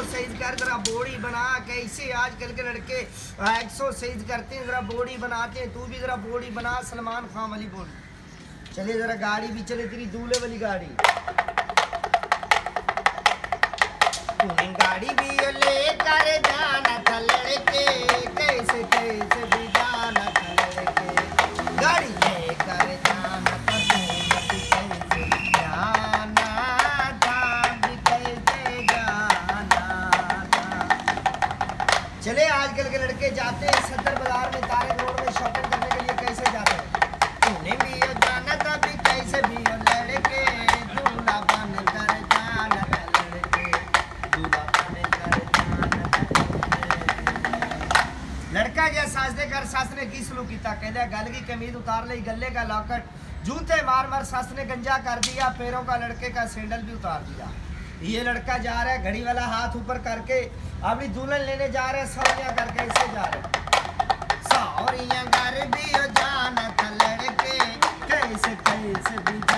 Exercise कर, जरा body बना। कैसे आजकल के लड़के एक्सरसाइज करते हैं, जरा बॉडी बनाते हैं। तू भी जरा बॉडी बना, सलमान खान वाली बॉडी। चले जरा गाड़ी भी चले, तेरी दूल्हे वाली गाड़ी। तूने गाड़ी भी लेकर जाना था लड़के, कैसे कैसे भी जाना था लड़के। गाड़ी लेकर जाना था, कैसे जाना था, कैसे जाना था। चले आजकल के लड़के जाते हैं सदर बाजार में, तारक रोड में शॉपिंग करने के लिए। कैसे जाते हैं? तूने भी जाना था भी कैसे भी लड़के, दूल्हा बन कर जाना था लड़के, दूल्हा बन कर जाना था। लड़का क्या सासने कर, सास ने की सलूक किया, कहते गल की कमीज उतार ली, गले का लॉकेट, जूते मार मार सास ने गंजा कर दिया, पैरों का लड़के का सैंडल भी उतार दिया। ये लड़का जा रहा है घड़ी वाला हाथ ऊपर करके, अपनी दुल्हन लेने जा रहे हैं, सौरियां करके ऐसे जा रहे हैं। सौरियां घर भी जाना था लड़के, कैसे कैसे भी